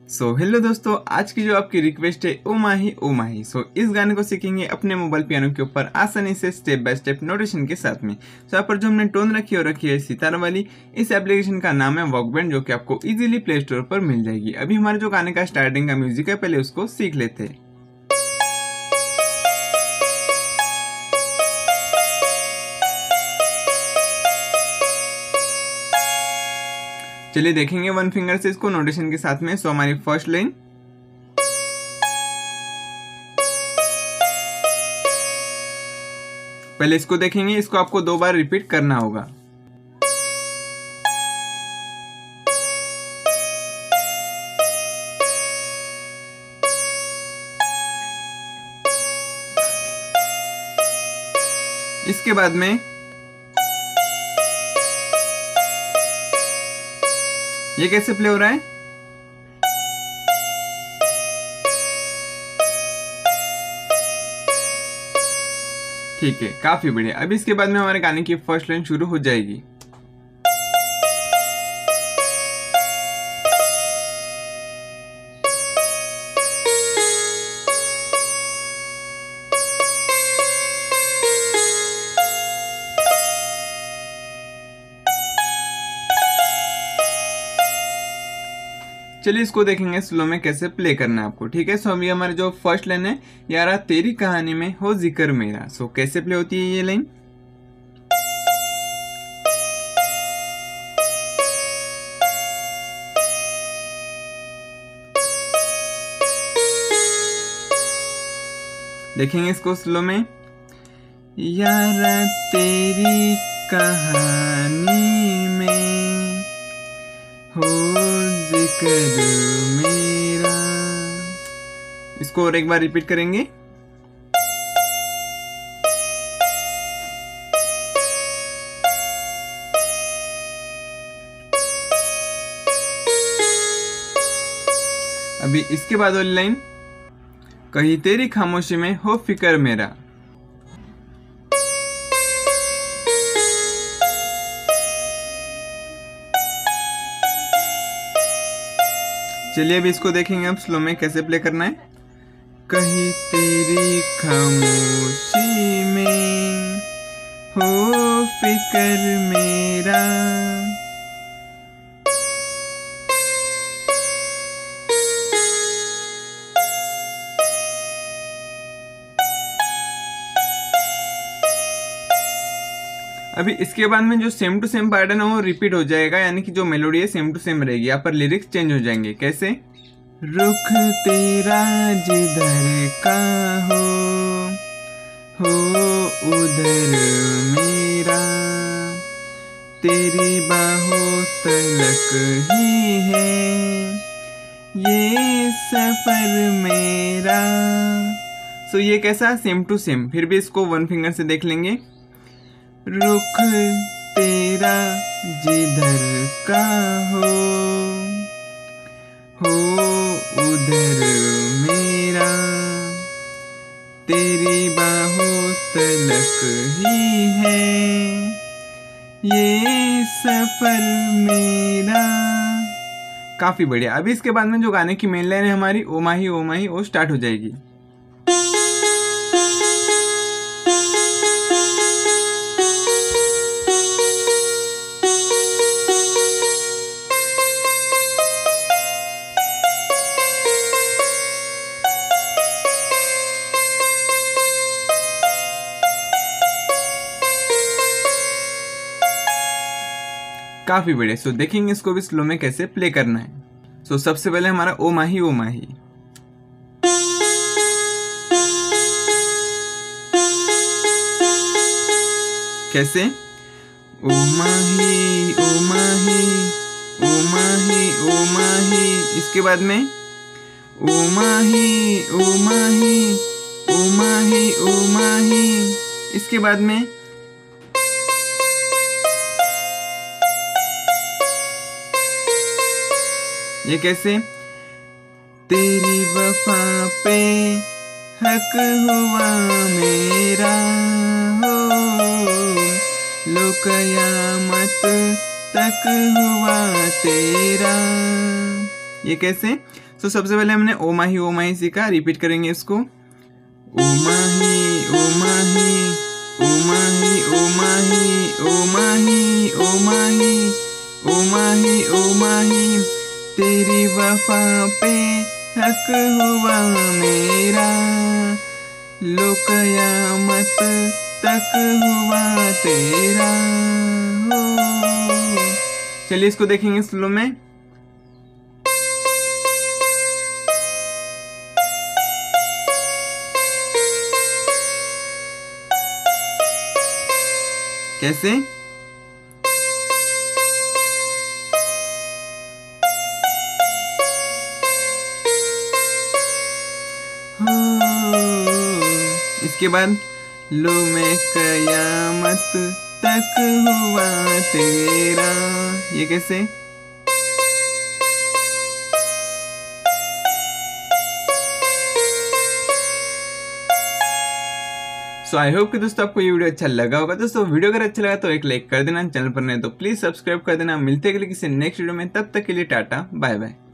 Hello दोस्तों, आज की जो आपकी रिक्वेस्ट है ओ माही। इस गाने को सीखेंगे अपने मोबाइल पियानो के ऊपर आसानी से स्टेप बाय स्टेप नोटेशन के साथ में। यहाँ पर जो हमने टोन रखी है सितार वाली। इस एप्लीकेशन का नाम है वॉकबैंड, जो कि आपको इजीली प्ले स्टोर पर मिल जाएगी। अभी हमारे जो गाने का स्टार्टिंग का म्यूजिक है, पहले उसको सीख लेते हैं। चलिए देखेंगे वन फिंगर से इसको नोटेशन के साथ में। हमारी फर्स्ट लाइन, पहले इसको देखेंगे, इसको आपको 2 बार रिपीट करना होगा। इसके बाद में ये कैसे प्ले हो रहा है। ठीक है, काफी बढ़िया। अब इसके बाद में हमारे गाने की फर्स्ट लाइन शुरू हो जाएगी। चलिए इसको देखेंगे स्लो में कैसे प्ले करना है आपको। ठीक है, अभी हमारे जो फर्स्ट लाइन है, यारा तेरी कहानी में हो जिक्र मेरा। कैसे प्ले होती है ये लाइन। देखेंगे इसको स्लो में, यारा तेरी कहानी में हो जिक्र मेरा। इसको और एक बार रिपीट करेंगे। अभी इसके बाद वाली लाइन, कहीं तेरी खामोशी में हो फिक्र मेरा। चलिए अभी इसको देखेंगे अब स्लो में कैसे प्ले करना है। कहीं तेरी खामोशी में हो फिक्र मेरा। अभी इसके बाद में जो सेम टू सेम पार्ट है ना, वो रिपीट हो जाएगा, यानी कि जो मेलोडी है सेम टू सेम रहेगी। यहाँ पर लिरिक्स चेंज हो जाएंगे। कैसे, रुख तेरा जिधर का हो उधर मेरा, तेरी बाहों तलक ही है ये सफर मेरा। ये कैसा सेम टू सेम। फिर भी इसको वन फिंगर से देख लेंगे। रुख तेरा जिधर का हो उधर मेरा, तेरी बाहों तलक ही है ये सफर मेरा। काफी बढ़िया। अभी इसके बाद में जो गाने की मेन लाइन है हमारी, ओ माही वो स्टार्ट हो जाएगी। काफी बढ़िया। देखेंगे इसको भी स्लो में कैसे प्ले करना है। सबसे पहले हमारा ओ माही कैसे, ओ माही ओ माही ओ माही ओ माही। इसके बाद में ओ माही ओ माही ओ माही ओ माही। इसके बाद में ये कैसे, तेरी वफा पे हक हुआ मेरा हो, लो कयामत तक हुआ तेरा। ये कैसे? तो सबसे पहले हमने ओ माही सीखा, रिपीट करेंगे इसको। ओ माही ओ माही ओ माही ओ माही ओ माही ओ माही ओ माही ओ माही, तेरी वफा पे हक हुआ मेरा, लो कयामत तक हुआ तेरा हो। चलिए इसको देखेंगे स्लो में। कैसे? हो। इसके बाद लो मैं कयामत तक हुआ तेरा, ये कैसे? सो आई होप कि दोस्तों आपको ये वीडियो अच्छा लगा होगा। दोस्तों वीडियो अगर अच्छा लगा तो एक लाइक कर देना, चैनल पर नहीं तो प्लीज सब्सक्राइब कर देना। मिलते हैं किसी नेक्स्ट वीडियो में, तब तक के लिए टाटा बाय बाय।